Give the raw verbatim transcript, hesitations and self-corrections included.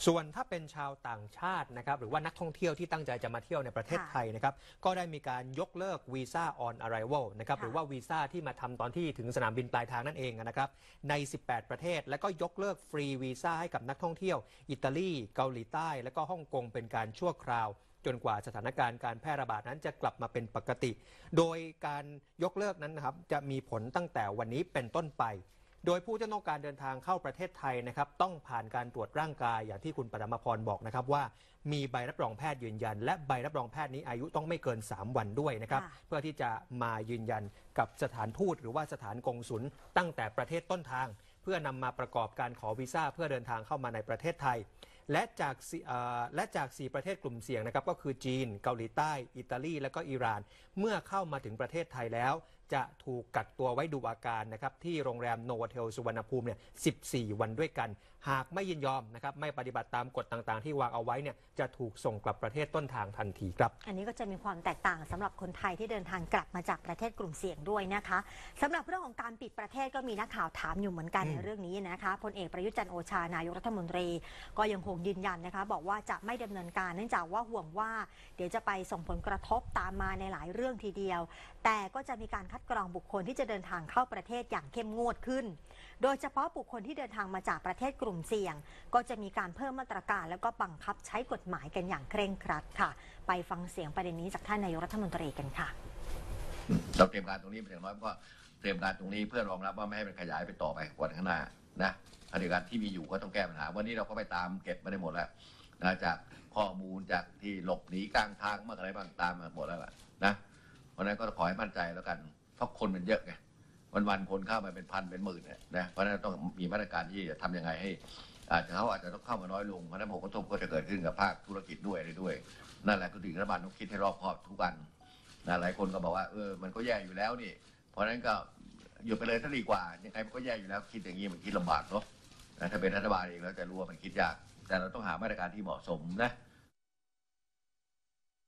ส่วนถ้าเป็นชาวต่างชาตินะครับหรือว่านักท่องเที่ยวที่ตั้งใจจะมาเที่ยวในประเทศไทยนะครับก็ได้มีการยกเลิกวีซ่า on arrival นะครับหรือว่าวีซ่าที่มาทำตอนที่ถึงสนามบินปลายทางนั่นเองนะครับในสิบแปดประเทศแล้วก็ยกเลิกฟรีวีซ่าให้กับนักท่องเที่ยวอิตาลีเกาหลีใต้และก็ฮ่องกงเป็นการชั่วคราวจนกว่าสถานการณ์การแพร่ระบาดนั้นจะกลับมาเป็นปกติโดยการยกเลิกนั้นนะครับจะมีผลตั้งแต่วันนี้เป็นต้นไปโดยผู้ที่ต้องการเดินทางเข้าประเทศไทยนะครับต้องผ่านการตรวจร่างกายอย่างที่คุณปฐมพรบอกนะครับว่ามีใบรับรองแพทย์ยืนยันและใบรับรองแพทย์นี้อายุต้องไม่เกินสามวันด้วยนะครับเพื่อที่จะมายืนยันกับสถานทูตหรือว่าสถานกงสุลตั้งแต่ประเทศต้นทางเพื่อนำมาประกอบการขอวีซ่าเพื่อเดินทางเข้ามาในประเทศไทยและจากและจากสี่ประเทศกลุ่มเสี่ยงนะครับก็คือจีนเกาหลีใต้อิตาลีและก็อิหร่านเมื่อเข้ามาถึงประเทศไทยแล้วจะถูกกักตัวไว้ดูอาการนะครับที่โรงแรมโนวเทลสุวรรณภูมิเนี่ยสิบสี่วันด้วยกันหากไม่ยินยอมนะครับไม่ปฏิบัติตามกฎต่างๆที่วางเอาไว้เนี่ยจะถูกส่งกลับประเทศต้นทางทันทีครับอันนี้ก็จะมีความแตกต่างสำหรับคนไทยที่เดินทางกลับมาจากประเทศกลุ่มเสี่ยงด้วยนะคะสำหรับเรื่องของการปิดประเทศก็มีนักข่าวถามอยู่เหมือนกันในเรื่องนี้นะคะพลเอกประยุทธ์จันทร์โอชานายกรัฐมนตรีก็ยังคงยืนยันนะคะบอกว่าจะไม่ดำเนินการเนื่องจากว่าห่วงว่าเดี๋ยวจะไปส่งผลกระทบตามมาในหลายเรื่องทีเดียวแต่ก็จะมีการคัดกรองบุคคลที่จะเดินทางเข้าประเทศอย่างเข้มงวดขึ้นโดยเฉพาะบุคคลที่เดินทางมาจากประเทศกลุ่มเสี่ยงก็จะมีการเพิ่มมาตรการแล้วก็บังคับใช้กฎหมายกันอย่างเคร่งครัดค่ะไปฟังเสียงประเด็นนี้จากท่านนายกรัฐมนตรีกันค่ะเราเตรียมการตรงนี้อย่างน้อยก็เตรียมการตรงนี้เพื่อรองรับว่าไม่ให้มันขยายไปต่อไปวันข้างหน้านะขณะเดียวกันที่มีอยู่ก็ต้องแก้ปัญหาวันนี้เราก็ไปตามเก็บมาได้หมดแล้วนะจากข้อมูลจากที่หลบหนีกลางทางมาอะไรบ้างตามมาหมดแล้วนะเพราะนั้นก็ขอให้มั่นใจแล้วกันเพราะคนมันเยอะไงวันๆคนเข้ามาเป็นพันเป็นหมื่นเนี่ยนะเพราะนั้นต้องมีมาตรการที่จะทำยังไงให้อาจจะเขาอาจจะต้องเข้ามาน้อยลงเพราะนั้นผลกระทบก็จะเกิดขึ้นกับภาคธุรกิจด้วยอะไรด้วยนั่นแหละก็ถึงรัฐบาลต้องคิดให้รอบคอบทุกวันนะหลายคนก็บอกว่าเออมันก็แย่อยู่แล้วนี่เพราะฉะนั้นก็หยุดไปเลยถ้าดีกว่ายังไงมันก็แย่อยู่แล้วคิดอย่างนี้มันคิดลำบากเนาะถ้าเป็นรัฐบาลเองแล้วจะรู้ว่ามันคิดยากแต่เราต้องหามาตรการที่เหมาะสมนะ